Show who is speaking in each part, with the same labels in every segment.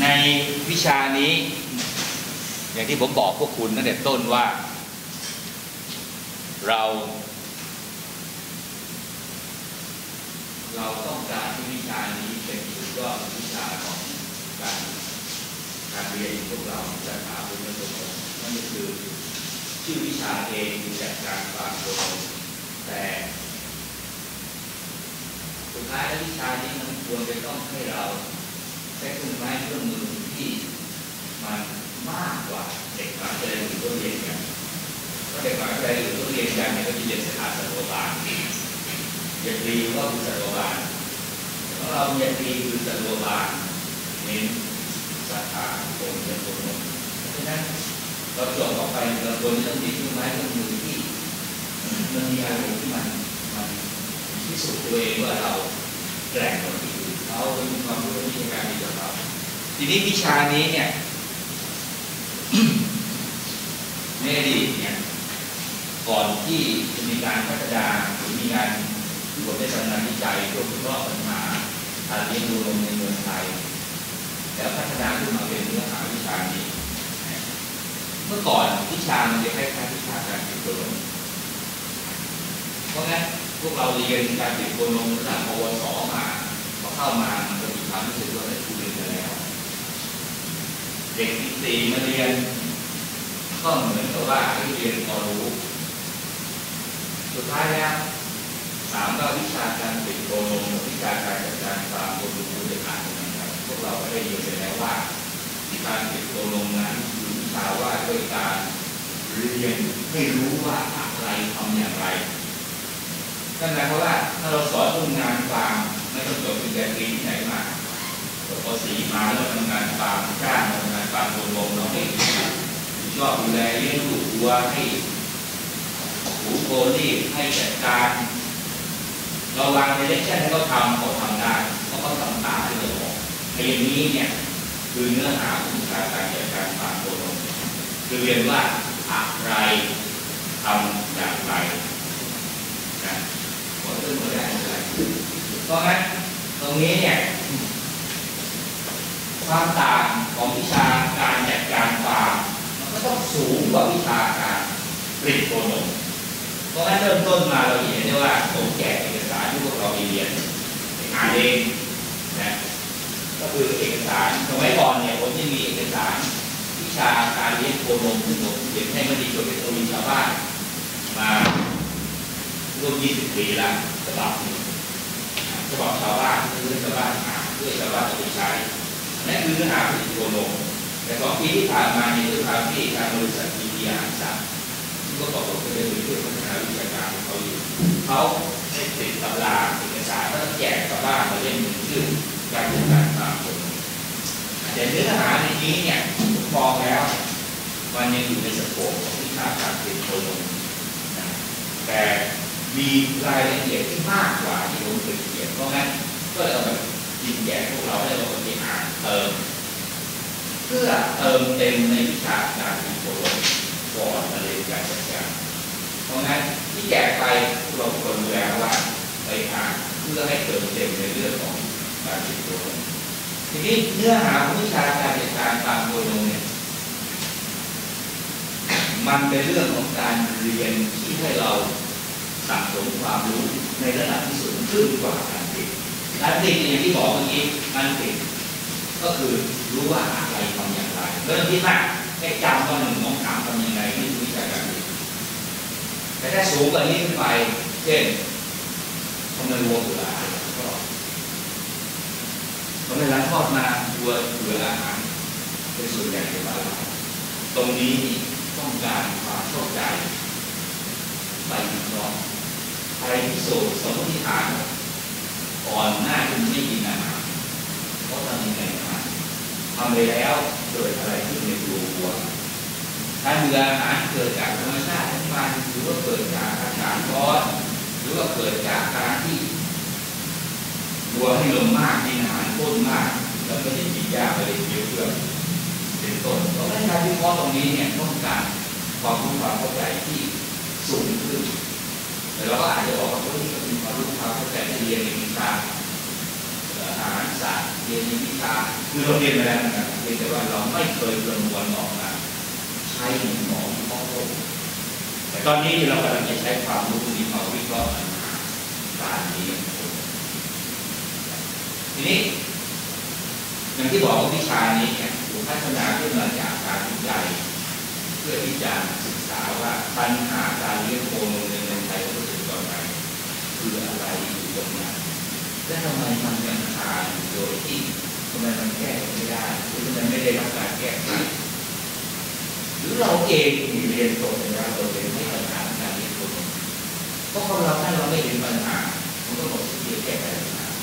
Speaker 1: ในวิชานี้อย่างที่ผมบอกพวกคุณตั้งแต่ต้นว่าเราต้องการที่วิชานี้เป็นสุดยอดวิชาของการเรียนพวกเราจะหาเป็นประสบการณ์นั่นก็คือชื่อวิชาเองคือจัดการความโปร่งแต่สุดท้ายวิชานี้มันควรจะต้องให้เราใช้เครื่องไม้เครื่องมือที่มันมากกว่าเด็กมหาวิทยาลัยหรือตัวเรียนกันเพราะเด็กมหาวิทยาลัยหรือตัวเรียนกันเนี่ยก็จะเรียนสถาปัตยบาลเรียนดีก็คือสัตวบาลของเราเรียนดีคือสัตวบาลเน้นสาขาโรงเรียนโรงเรียนเพราะฉะนั้นเราจบออกไปเราควรจะต้องมีเครื่องไม้เครื่องมือที่มันมีอารมณ์ที่มันพิสูจน์ตัวเองว่าเราแกร่งกว่าที่อื่นเรามีความรู้วิชาการดีกว่าเราทีนี้วิชานี้เนี่ยในอดีตเนี่ยก่อนที่จะมีการพัฒนาหรือมีการผลได้ทำงานวิจัยเพื่อวิเคราะห์ปัญหาการเลี้ยงดูนมในเมืองไทยแล้วพัฒนาขึ้นมาเป็นเนื้อหาวิชานี้เมื่อก่อนวิชามันจะคล้ายๆวิชาการติดโคนมเพราะงั้นพวกเราเรียนการติดโคนมระดับปวสมาพอเข้ามามันจะมีความรู้สึกว่าได้ครูเรียนมาแล้วเด็กปีสี่มาเรียนก็เหมือนกับว่าเรียนพอรู้สุดท้ายแล้วถามว่าวิชาการติดโคนมวิชาการจัดการความโคนมจะผ่านยังไงพวกเราก็ได้เรียนไปแล้วว่าการติดโคนมนั้นคือวิชาว่าด้วยการเรียนให้รู้ว่าอะไรทำอย่างไรนั่นหมายความว่าถ้าเราสอนทำงานฟาร์มไม่ต้องจบปริญญาตรีที่ไหนมาจบป.4 มาแล้วทำงานฟาร์มจ้างทำงานฟาร์มโคนมเราให้ชอบดูแลเลี้ยงลูกวัวให้หูโคนี่ให้จัดการเราวางในเลคชั่นให้เขาทำเขาทำได้เขาก็ทำตามที่เราบอกในอย่างนี้เนี่ยคือเนื้อหาของการจัดการฟาร์มโคนมคือเรียนว่าอะไรทำอย่างไรนะขอเรื่องอะไรเพราะงั้นตรงนี้เนี่ยความต่างของวิชาการจัดการฟาร์มมันก็ต้องสูงกว่าวิชาการผลิตโคนมเพราะงั้นเริ่มต้นมาเราเห็นได้ว่าผมแจกเอกสารที่พวกเราเรียนอ่านเองนะก็คือเอกสารสมัยก่อนเนี่ยผมจะมีเอกสารวิชาการเลี้ยงโคนมที่ผมเขียนให้มันดีจนเป็นตัววิชาบ้านมาร่วม20 ปีแล้วฉบับชาวบ้านเพื่อชาวบ้านอ่านเพื่อชาวบ้านเอาไปใช้นั่นคือเนื้อหาผลิตโคนมแต่2 ปีที่ผ่านมาเนี่ยด้วยความที่ทางบริษัทมีอาหารสัตว์ก็บอกว่าเป็นเรื่องพัฒนาวิชาการของเขาอยู่เขาได้ติดตำราเอกสารแล้วแจกชาวบ้านมาเล่นชื่อการจัดการฟาร์มโคนมแต่เนื้อหาในนี้เนี่ยผมมองแล้วมันยังอยู่ในสโคปของวิชาการผลิตโคนมนะแต่มีรายละเอียดที่มากกว่าที่ผมเคยเขียนเพราะงั้นก็เลยเอาแบบจินแจกพวกเราให้เราไปอ่านเติมเพื่อเติมเต็มในวิชาการผลิตโคนมก่อนมาเรียนการจัดการเพราะงั้นที่แจกไปเราควรดูแลว่าไปอ่านเพื่อให้เติมเต็มในเรื่องของการผลิตโคนมทีนี้เนื้อหาของวิชาการจัดการฟาร์มโคนมเนี่ยมันเป็นเรื่องของการเรียนที่ให้เราสั่งสมความรู้ในระดับที่สูงขึ้นกว่าการติดอย่างที่บอกเมื่อกี้การติดก็คือรู้ว่าอะไรทำอย่างไรเรื่องที่มากแค่จำว่า1 2 3ทำยังไงนี่คือวิชาการติดแต่ถ้าสูงกว่านี้ขึ้นไปเช่นทำไมวัวเบื่ออาหารก็ทำไมร้านทอดมาวัวเบื่ออาหารเป็นส่วนใหญ่ในบ้านเราตรงนี้ต้องการความเข้าใจไปวิเคราะห์อะไรที่สูงสมมติฐานก่อนหน้าคุณไม่กินอาหารเขาทำยังไงมาทำไปแล้วเกิดอะไรขึ้นในตัววัวถ้าเบื่ออาหารเกิดจากธรรมชาติทั้งมันหรือว่าเกิดจากอากาศร้อนหรือว่าเกิดจากการที่วัวให้นมมากกินอาหารข้นมากแล้วก็ได้กินยาไปเลยเยอะเพื่อเป็นต้นเพราะฉะนั้นการวิเคราะห์ตรงนี้เนี่ยต้องการความรู้ความเข้าใจที่สูงขึ้นแต่เราก็อาจจะบอกว่าพวกนี้ก็มีความรู้ความเข้าใจที่เรียนในวิชาอาหารศาสตร์เรียนในวิชาคือเราเรียนไปแล้วนะครับพียงแต่ว่าเราไม่เคยประมวลออกมาใช้ในหมอวิเคราะห์โรคแต่ตอนนี้เรากำลังจะใช้ความรู้นี้มาวิเคราะห์ปัญหาการเลี้ยงคนทีนี้อย่างที่บอกว่าวิชานี้เนี่ยถูกพัฒนาขึ้นมาจากการวิจัยเพื่อที่จะศึกษาว่าปัญหาการเลี้ยงโคนในเมืองไทยของประชากรไทยคืออะไรอยู่ตรงไหนและทำไมมันยังคาอยู่โดยที่ทำไมมันแก้ไม่ได้หรือทำไมไม่ได้รับการแก้ไขหรือเราเองที่เรียนจบแล้วเราเรียนไม่ปัญหาการเลี้ยงคนเพราะคนเราถ้าเราไม่เห็นปัญหามันก็หมดสิทธิ์แก้ไขปัญหา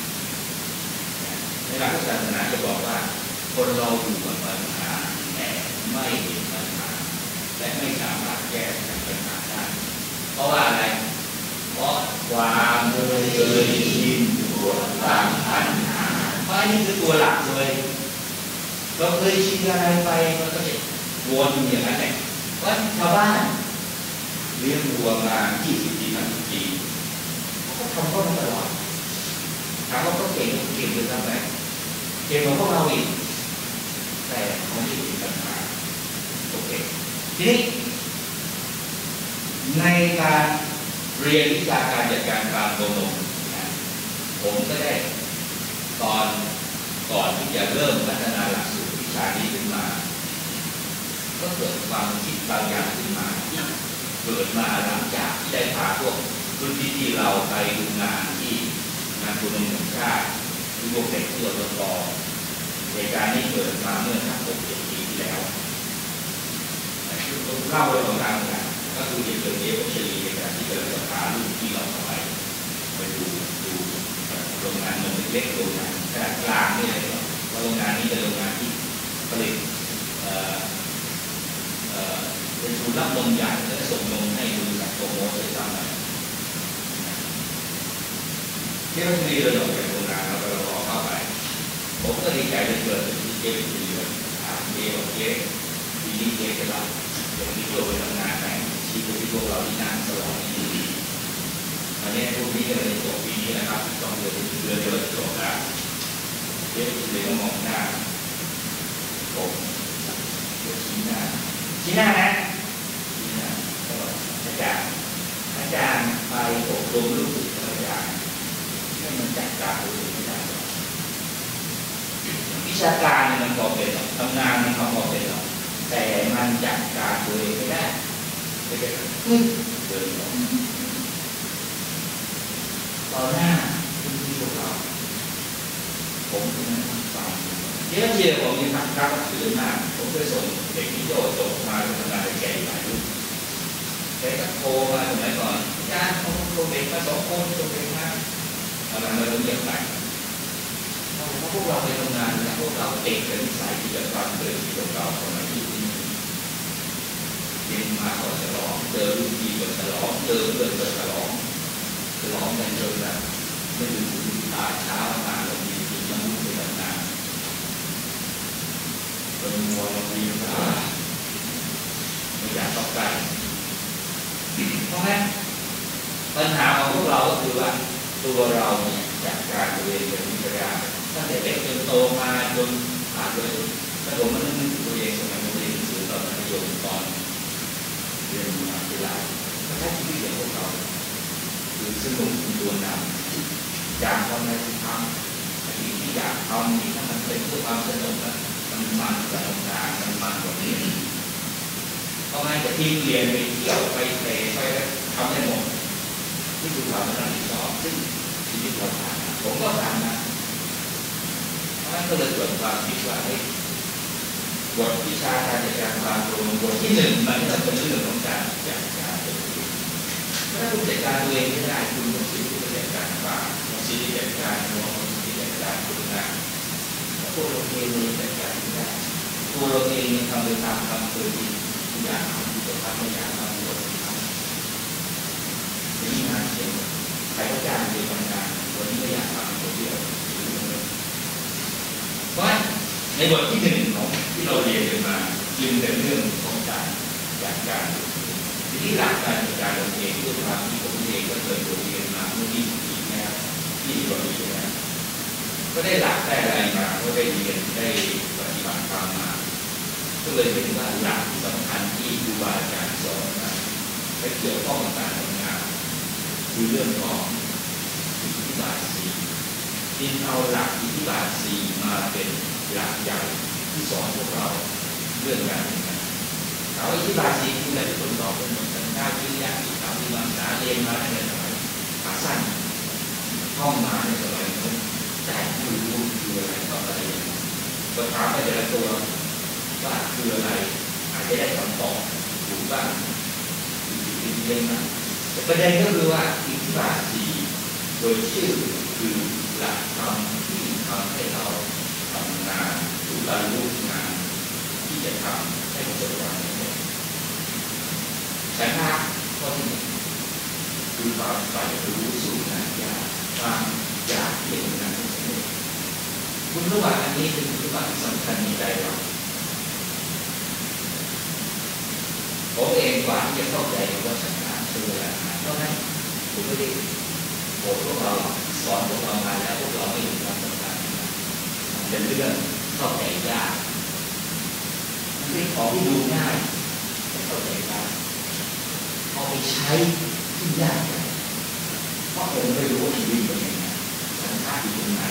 Speaker 1: ในหลักศาสนาจะบอกว่าคนเราอยู่กับปัญหาแต่ไม่เห็นปัญหาและไม่สามารถแก้ไขปัญหาได้เพราะว่าอะไรเพราะความเคยชินตัวตามปัญหาเพราะนี่คือตัวหลักเลยเราเคยชินอะไรไปมันก็จะวนอย่างนั้นแหละเพราะชาวบ้านเลี้ยงวัวมา20 ปี30 ปีเขาก็ทำก็มาตลอดถามว่าเขาเก่งหรือทำไงเก่งกว่าพวกเราอีกแต่เขาไม่มีปัญหาโอเคทีนี้ในการเรียนวิชาการจัดการฟาร์มโคนมผมก็ได้ก่อนที่จะเริ่มพัฒนาหลักสูตรวิชานี้ขึ้นมาก็เกิดความคิดบางอย่างขึ้นมาเกิดมาหลังจากที่ได้พาพวกรุ่นพี่เราไปดูงานที่งานโคนมแห่งชาติที่พวกเด็กที่เราต่อเหตุการณ์นี้เกิดมาเมื่อ6-7 ปีที่แล้วเล่าไว้ตรงกลางกันก็คือเหตุเกิดเอฟเชลีในการที่เกิดกับพารุ่นที่เราไปดูโรงงานนมเล็กๆโรงงานขนาดกลางนี่เลยว่าโรงงานนี้เป็นโรงงานที่ผลิตเป็นศูนย์รับนมใหญ่และส่งนมให้บริษัทโปรโมทเลยซ้ำไปที่เราจะมีเดินออกจากโรงงานเราไปรอเข้าไปผมก็ดีใจเลยเกิดที่เจ๊เป็นดีเลยถามเจ๊บอกเจ๊ทีนี้เจ๊จะรับเดี๋ยวนี้ตัวไปทำงานแต่ชีวิตที่พวกเราที่นั่งตลอดนี้อันนี้พวกนี้ก็เลยจบปีนี้นะครับต้องเดือนเดียวจบแล้วเจ๊เลยก็มองหน้าผมเดี๋ยวชี้หน้านะชี้หน้าอาจารย์ไปอบรมลูกศิษย์อาจารย์ให้มันจัดการตัวเองไม่ได้วิชาการมันพอเป็นหรอกทำงานมันพอเป็นหรอกแต่มันจัดการตัวเองไม่ได้ไม่ได้เดินหรอกตอนหน้าที่พวกเราผมคือนักฟังเยอะผมยังนักการถือมากผมเคยส่งเด็กที่จบมาทำงานในแก่หลายรุ่นแต่ก็โทรมาสมัยก่อนอาจารย์ผมโทรเด็กมา2 คนโทรเด็กมาอะไรมาเรื่องเงียบไปเพราะพวกเราไปทำงานแล้วพวกเราเด็กกับนิสัยที่จะความเคยที่เราสมัยที่เรียนมาก็ฉลองเจอรุ่นพี่ก็ฉลองเจอเพื่อนก็ฉลองกันจนแบบไม่ถึงตาเช้ามาเรามีน้ำมือไปทำงานเป็นมัวเรามีไม่อยากต้องการเพราะงั้นปัญหาของพวกเราก็คือว่าตัวเราเนี่ยจากการเรียนเป็นวิทยาตั้งแต่เด็กจนโตมาจนผ่านเลยถ้าผมมันนึกตัวเองสมัยเรียนหนังสือตอนมัธยมตอนเรียนมหาวิทยาลัยก็ใช้ชีวิตอย่างพวกเราคือสนุกเป็นตัวนำอยากทำอะไรทำสิ่งที่อยากทำนี่ถ้ามันเป็นเพื่อความสนุกนะมันกว่าทำงานมันกว่าเรียนเพราะงั้นจะทิ้งเรียนไปเที่ยวไปเตะไปทำได้หมดนี่คือความรับผิดชอบซึ่งชีวิตเราผ่านผมก็ผ่านนะเพราะงั้นก็เลยเกิดความคิดว่าบทวิชาการจัดการความโปร่งบทที่ 1มันก็เป็นเรื่องของการจัดการตัวเองถ้าคุณจัดการตัวเองไม่ได้คุณต้องสิ่งที่จัดการฝ่าสิ่งที่จัดการน้องสิ่งที่จัดการคุณงานพวกเราเองจัดการไม่ได้ตัวเราเองทำโดยตามความเคยชินทุกอย่างที่เราทำไม่อยากทำหมดทำนี่งานเช่นใครก็จ้างไปทำงานวันนี้ไม่อยากทำคนเดียวเพราะในบทที่ 1ของที่เราเรียนกันมาจึงเป็นเรื่องของการจัดการที่หลักการจัดการตัวเองด้วยความที่ผมเองก็เคยเรียนมาเมื่อ20 ปีนะครับ20 กว่าปีนะก็ได้หลักได้อะไรมาก็ได้เรียนได้ปฏิบัติตามมาก็เลยเห็นว่าหลักสำคัญที่ครูบาอาจารย์สอนมาและเกี่ยวข้องกับการทำงานคือเรื่องของอิทธิบาทสี่ที่เอาหลักอิทธิบาทสี่มาเป็นหลักใหญ่ที่สอนพวกเราเรื่องการทำงานเอาอิทธิบาทสี่คืออะไรที่คนตอบเป็นหมดสัญญาวิริยะอิทธิบาทวิมังสาเรียนมาในสมัยขาสั้นท่องมาในสมัยนู้นแต่ไม่รู้คืออะไรก็อะไรก็ถามไปแต่ละตัวว่าคืออะไรอาจจะได้คำตอบถูกบ้างผิดเองนะแต่ประเด็นก็คือว่าอิทธิบาทสี่โดยชื่อคือหลักธรรมที่ทำให้เราทำงานหรือบรรลุงานที่จะทำให้ประสบความสำเร็จฉันทะข้อที่หนึ่งคือความใฝ่รู้สู่งานยากความอยากที่จะทำงานให้สำเร็จคุณระหว่างอันนี้เป็นคุณระหว่างที่สำคัญในใจเราผมเองกว่าที่จะเข้าใจว่าฉันทะคืออะไรเพราะนั้นผมไม่ได้โหพวกเราสอนพวกเรามาแล้วพวกเราไม่รู้ความสำคัญเป็นเรื่องเข้าใจยากมันเป็นของที่ดูง่ายแต่เข้าใจยากเอาไปใช้ที่ยากเพราะผมไม่รู้ว่าชีวิตเป็นยังไงฉันทะอยู่ตรงไหน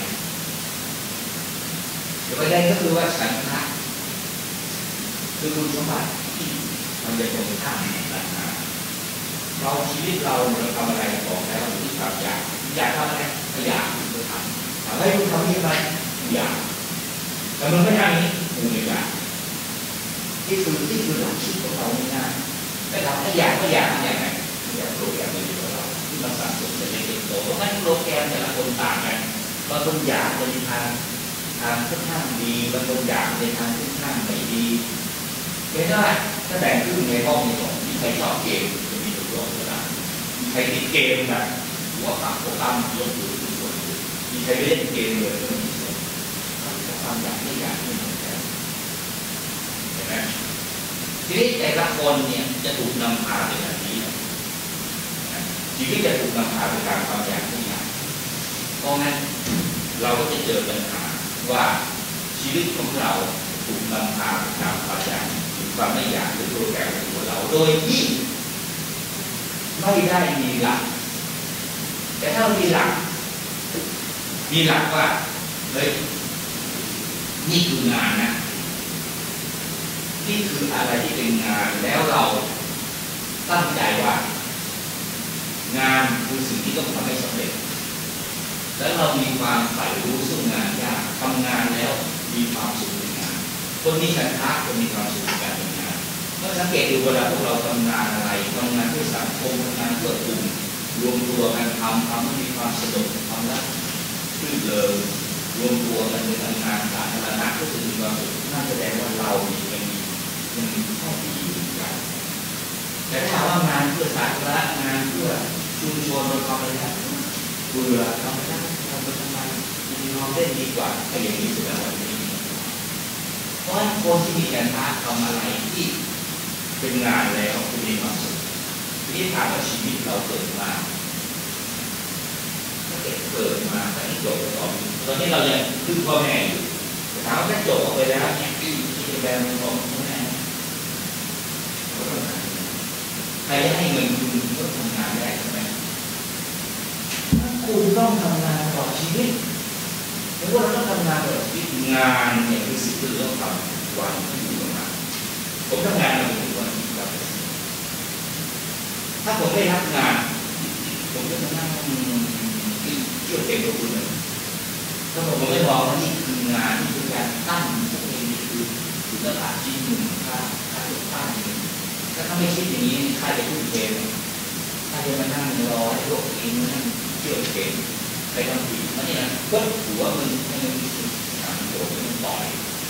Speaker 1: แต่ประเด็นก็คือว่าฉันทะคือคุณสมบัติที่มันจะตรงข้ามกับตัณหาเราชีวิตเราทำอะไรบอกแล้วที่ความอยากทำอะไรไม่อยากคุณทำอะไรคุณทำยังไงอยากแต่มันไม่ทำนี้คุณไม่อยากที่คือหลักคิดของเราง่ายๆแต่ทำไม่อยากอย่างไรอยากโปรแกรมในตัวเราที่มันสั่งสมจะเป็นโตเพราะงั้นโปรแกรมแต่ละคนต่างกันบางคนอยากในทางค่อนข้างดีบางคนอยากในทางค่อนข้างไม่ดีไม่ได้ถ้าแบ่งครึ่งในห้องนี้ก่อนมีใครชอบเกมจะมีตัวก็ได้มีใครติดเกมแบบหัวขาดหัวตั้มยกมือทุกคนมีใครไปเล่นเกมเลยก็มีส่วนความอยากไม่อยากไม่เหมือนกันเห็นไหมทีนี้แต่ละคนเนี่ยจะถูกนำพาไปแบบนี้ชีวิตจะถูกนำพาไปตามความอยากไม่อยากเพราะงั้นเราก็จะเจอปัญหาว่าชีวิตของเราถูกนำพาไปตามความอยากความไม่อยากหรือโปรแกรมของตัวเราโดยที่ไม่ได้มีหลักแต่ถ้ามีหลักว่าเฮ้ยนี่คืองานนะนี่คืออะไรที่เป็นงานแล้วเราตั้งใจว่างานคือสิ่งที่ต้องทำให้สำเร็จแล้วเรามีความใฝ่รู้ซึ่งงานยากทำงานแล้วมีความสุขในงานคนมีฉันทะคนมีความสุขในการทำงานเมื่อสังเกตดูเวลาพวกเราทำงานอะไรทำงานเพื่อสังคมทำงานเพื่อกลุ่มรวมตัวกันทำให้มีความสนุกความรักรื่นเริงรวมตัวกันในทำงานสาธารณะก็จะมีความสุขนั่นแสดงว่าเรามันมีข้อดีอยู่กันแต่ถ้าว่างานเพื่อสาธารณะงานเพื่อชุมชนเราทำอะไรนะเบื่อทำไม่ได้ทำไปทำไมนอนเล่นดีกว่าก็อย่างนี้แสดงว่าไม่ดีเพราะฉะนั้นคนที่มีการทำอะไรที่เป็นงานแล้วจะมีความสุขที่ถามว่าชีวิตเราเกิดมาเกิดมาแต่ไม่จบตอนนี้เรายังพึ่งพ่อแม่อยู่แต่ถามว่าถ้าจบออกไปแล้วเนี่ยที่จะแบมือของพ่อแม่ใครจะให้เงินคุณก็ทำงานได้ใช่ไหมคุณต้องทำงานตลอดชีวิตเพราะว่าเราต้องทำงานตลอดชีวิตงานเนี่ยคือสิ่งที่เราต้องทำวันที่อยู่กับมันผมทำงานมาถึงวันที่เราถ้าผมไม่รับงานผมจะนั่งเที่ยวเต็มตัวคุณเลยถ้าผมไม่บอกว่านี่คืองานนี่คือการตั้งตัวเองนี่คือตลาดชิ้นหนึ่งค่าตัวป้ายหนึ่งถ้าไม่คิดอย่างนี้ค่าจะทุ่มเทค่าจะมานั่งรอให้พวกนี้มานั่งเที่ยวเก่งไปทำผิดมันนี่นะก็หัวมึงให้มึงทำตัวมึงต่อย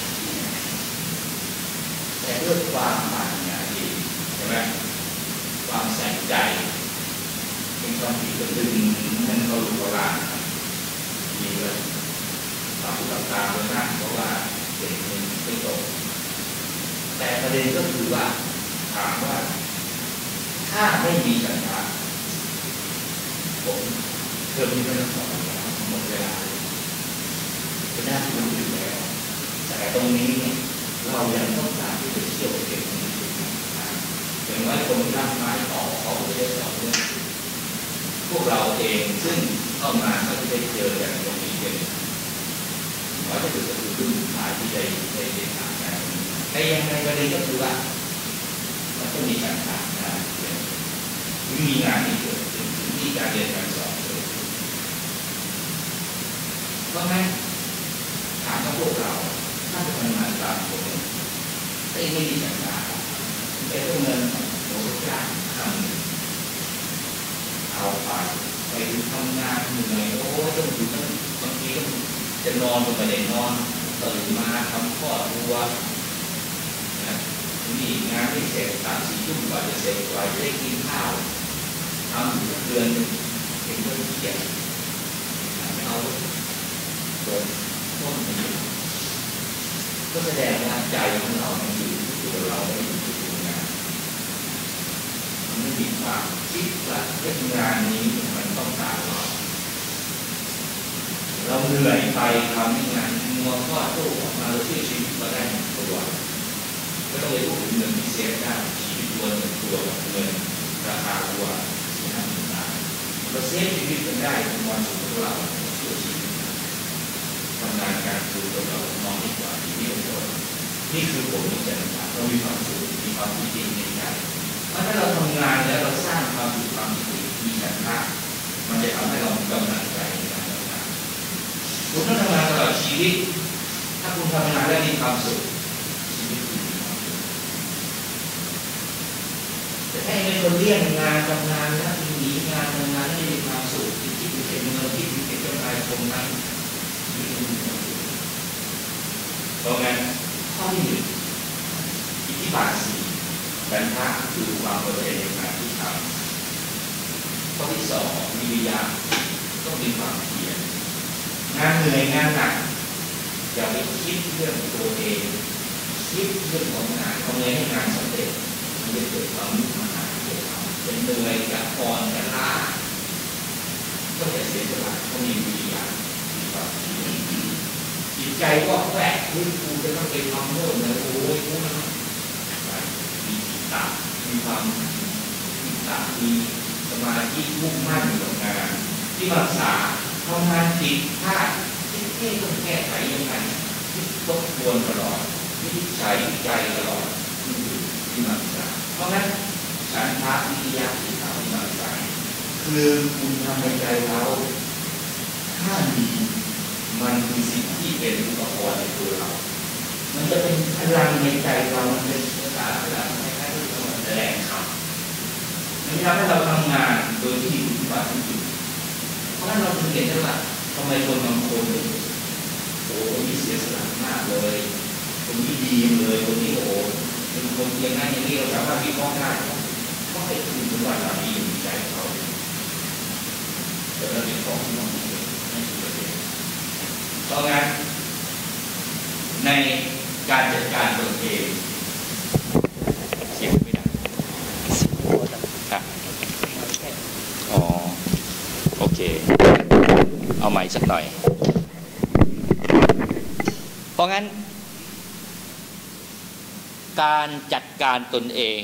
Speaker 1: แต่เรื่องความหมายเนี่ยดีใช่ไหมความใส่ใจเป็นความผิดก็ดึงนั่นเขารู้ว่าล่างมีเลยความผู้ต่างๆเลยนะเพราะว่าเด็กมันไม่ตกแต่ประเด็นก็คือว่าถามว่าถ้าไม่มีฉันทะผมเทอมนี้ไม่ต้องสอนหมดเวลาหน้าที่มันอยู่แล้วแต่ตรงนี้เนี่ยเรายังต้องการที่จะเชี่ยวเก็บตรงนี้อย่างว่าคนที่รับไม้ต่อเขาจะได้ต่อเนื่องพวกเราเองซึ่งเข้ามาก็จะได้เจออย่างตรงนี้เป็นว่าจะคือรุ่นสุดท้ายที่ได้ทำงานแต่ยังไงประเด็นก็คือว่ามันต้องมีการทำงานมีงานที่เกิดขึ้นมีการเรียนการสอนเลยเพราะงั้นถามว่าพวกเราถ้าจะทำงานตามคนแต่ไม่มีสัญญาแต่ต้องเงินโดยจ้างทำเอาไปทำงานเหนื่อยโอ้ยต้องอยู่บางทีก็จะนอนก็ไม่ได้นอนตื่นมาทำข้อตัวมีงานที่เสร็จ3-4 ทุ่มกว่าจะเสร็จกว่าจะได้กินข้าวทำอยู่เดือนเป็นเรื่องเขียนเอาโดนต้นนี้ก็แสดงว่าใจของเราอยู่ที่ตัวเราไม่อยู่ที่ตัวงานมันไม่มีความคิดว่าเรื่องงานนี้มันต้องการเราเหนื่อยไปทำงานมัวข้อตู้ออกมาเราช่วยชีวิตมาได้ตัวไม่ต้องไปพูดถึงเงินที่เซฟได้ชีวิตตัวหนึ่งตัวเงินราคาตัว4-5 หมื่น บาทเราเซฟชีวิตกันได้เป็นวันสุดของเราช่วยชีวิตทำงานการดูเรามองดีกว่าที่นี่เป็นต้นนี่คือผมมีใจนะครับเรามีความสุขมีความจริงในใจเพราะถ้าเราทำงานแล้วเราสร้างความสุขความจริงมีฉันทะมันจะทำให้เรามีกำลังใจในการทำงานคุณต้องทำงานตลอดชีวิตถ้าคุณทำงานแล้วมีความสุขชีวิตคุณมีความสุขแต่ถ้าเป็นคนเลี่ยงงานทำงานแล้วหนีงานทำงานไม่มีความสุขที่คุณเป็นเงินที่คุณเป็นเจ้านายคนนั้นเพราะงั้นข้อที่1อิทธิบาท4ฉันทะคือความพอใจในงานที่ทำข้อที่2วิริยะต้องมีความเพียรงานเหนื่อยงานหนักอย่าไปคิดเรื่องตัวเองคิดเรื่องของงานทำไงให้งานสำเร็จมันจะเกิดความมุ่งมั่นเป็นเหนื่อยจะอ่อนจะล้าก็จะเสียสละต้องมีวิริยะมีความเพียรจิตใจก็แฝงคุณจะต้องไปทำโน่นเลยโอ้ยคุณมีจิตตามีความจิตตามีสมาธิมุ่งมั่นอยู่กับงานที่รักษาทำงานผิดพลาดที่ต้องแก้ไขยังไงที่ทบทวนตลอดวิจัยวิจัยตลอดที่รักษาเพราะงั้นฉันทะวิริยะที่ทำที่รักษาคือคุณทำในใจเราถ้าดีมันคือสิ่งที่เป็นอุปกรณ์ในตัวเรามันจะเป็นพลังในใจเรามันเป็นภาษาพลังคล้ายๆที่เราแถลงข่าวมันทำให้เราทำงานโดยที่มีความจริงเพราะฉะนั้นเราถึงเห็นได้ว่าทำไมคนบางคนโอ้มีเสียสละมากเลยคนที่ดีเลยคนที่โอ้เป็นคนอย่างนั้นอย่างนี้เราสามารถวิเคราะห์ได้เพราะไอ้คุณสมบัติเหล่านี้อยู่ในใจเขาแต่เราเป็นของที่มองไม่เห็นไม่ใช่ประเด็นเพราะงั้นในการจัดการตนเองเสียงไม่ดังครับอ๋อโอเคเอาใหม่สักหน่อยเพราะงั้นการจัดการตนเอง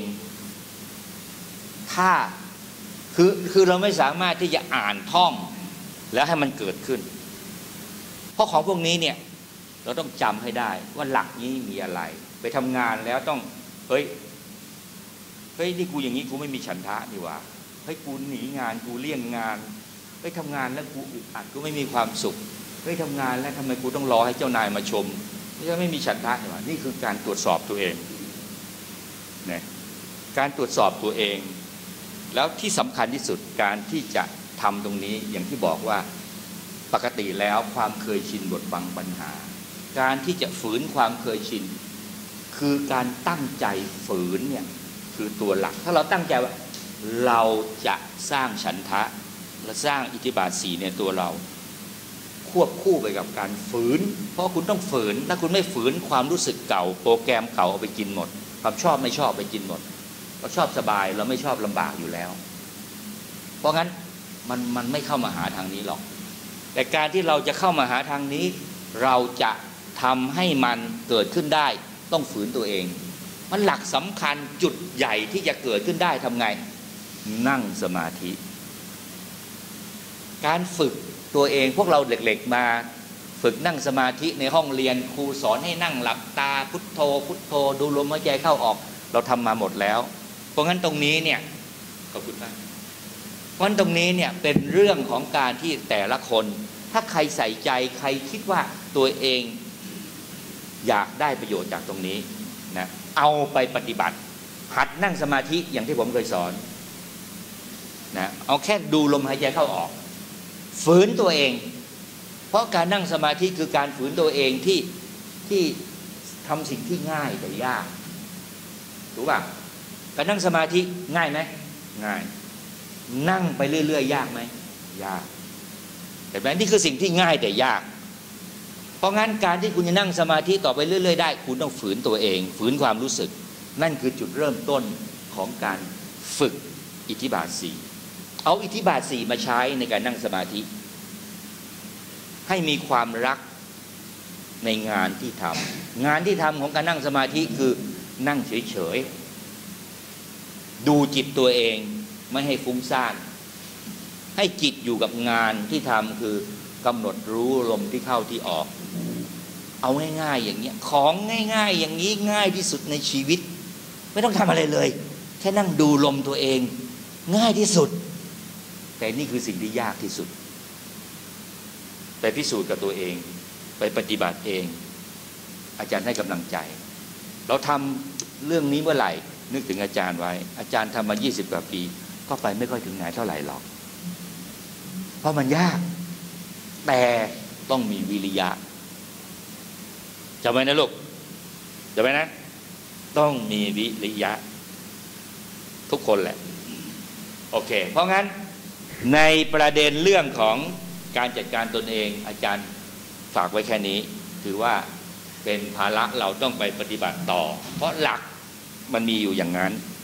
Speaker 1: ถ้าคือเราไม่สามารถที่จะอ่านท่องแล้วให้มันเกิดขึ้นเพราะของพวกนี้เนี่ยเราต้องจำให้ได้ว่าหลักนี้มีอะไรไปทำงานแล้วต้องเฮ้ยนี่กูอย่างนี้กูไม่มีฉันทะนี่หว่าเฮ้ยกูหนีงานกูเลี่ยงงานเฮ้ยทำงานแล้วกูอึดอัดกูไม่มีความสุขเฮ้ยทำงานแล้วทำไมกูต้องรอให้เจ้านายมาชมไม่มีฉันทะนี่หว่านี่คือการตรวจสอบตัวเองเนี่ยการตรวจสอบตัวเองแล้วที่สำคัญที่สุดการที่จะทำตรงนี้อย่างที่บอกว่าปกติแล้วความเคยชินบดบังปัญหาการที่จะฝืนความเคยชินคือการตั้งใจฝืนเนี่ยคือตัวหลักถ้าเราตั้งใจว่าเราจะสร้างฉันทะและสร้างอิทธิบาท4เนี่ยตัวเราควบคู่ไปกับการฝืนเพราะคุณต้องฝืนถ้าคุณไม่ฝืนความรู้สึกเก่าโปรแกรมเก่าเอาไปกินหมดความชอบไม่ชอบไปกินหมดเราชอบสบายเราไม่ชอบลำบากอยู่แล้วเพราะงั้นมันไม่เข้ามาหาทางนี้หรอกแต่การที่เราจะเข้ามาหาทางนี้เราจะทำให้มันเกิดขึ้นได้ต้องฝืนตัวเองมันหลักสำคัญจุดใหญ่ที่จะเกิดขึ้นได้ทำไงนั่งสมาธิการฝึกตัวเองพวกเราเด็กๆมาฝึกนั่งสมาธิในห้องเรียนครูสอนให้นั่งหลับตาพุทโธพุทโธดูลมหายใจเข้าออกเราทำมาหมดแล้วเพราะงั้นตรงนี้เนี่ยขอบคุณมากเพราะงั้นตรงนี้เนี่ยเป็นเรื่องของการที่แต่ละคนถ้าใครใส่ใจใครคิดว่าตัวเองอยากได้ประโยชน์จากตรงนี้นะเอาไปปฏิบัติหัดนั่งสมาธิอย่างที่ผมเคยสอนนะเอาแค่ดูลมหายใจเข้าออกฝืนตัวเองเพราะการนั่งสมาธิคือการฝืนตัวเองที่ทำสิ่งที่ง่ายแต่ยากถูกป่ะการนั่งสมาธิง่ายไหมง่ายนั่งไปเรื่อยๆยากไหมยากแต่แบบนี้คือสิ่งที่ง่ายแต่ยากเพราะงั้นการที่คุณจะนั่งสมาธิต่อไปเรื่อยๆได้คุณต้องฝืนตัวเองฝืนความรู้สึกนั่นคือจุดเริ่มต้นของการฝึกอิทธิบาท4เอาอิทธิบาท4มาใช้ในการนั่งสมาธิให้มีความรักในงานที่ทำงานที่ทำของการนั่งสมาธิคือนั่งเฉยๆดูจิตตัวเองไม่ให้ฟุ้งซ่านให้จิตอยู่กับงานที่ทำคือกำหนดรู้ลมที่เข้าที่ออกเอาง่ายๆอย่างเงี้ยของง่ายๆอย่างนี้ง่ายที่สุดในชีวิตไม่ต้องทำอะไรเลยแค่นั่งดูลมตัวเองง่ายที่สุดแต่นี่คือสิ่งที่ยากที่สุดไปพิสูจน์กับตัวเองไปปฏิบัติเองอาจารย์ให้กำลังใจเราทำเรื่องนี้เมื่อไหร่นึกถึงอาจารย์ไว้อาจารย์ทำมา20 กว่าปีก็ไปไม่ค่อยถึงไหนเท่าไหร่หรอกเพราะมันยากแต่ต้องมีวิริยะจำไว้นะลูกจำไว้นะต้องมีวิริยะทุกคนแหละโอเคเพราะงั้นในประเด็นเรื่องของการจัดการตนเองอาจารย์ฝากไว้แค่นี้ถือว่าเป็นภาระเราต้องไปปฏิบัติต่อเพราะหลักมันมีอยู่อย่างนั้น